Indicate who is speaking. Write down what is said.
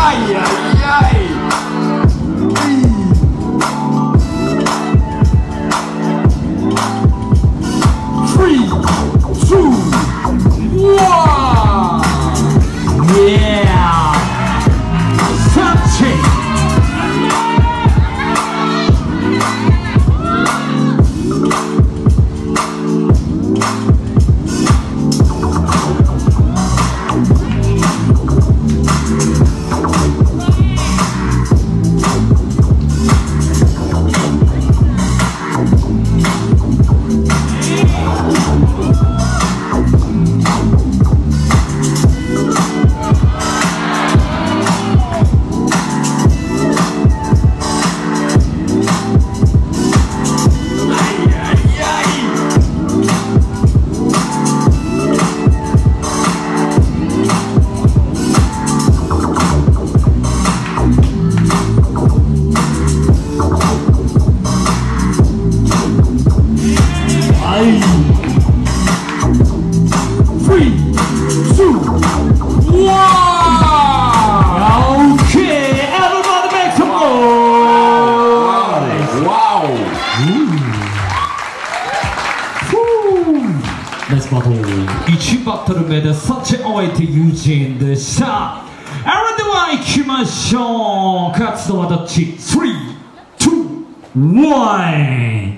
Speaker 1: 1バトル目でサチ終えてユジンでした。それでは行きましょう。勝つのはどっち？ 3、2、1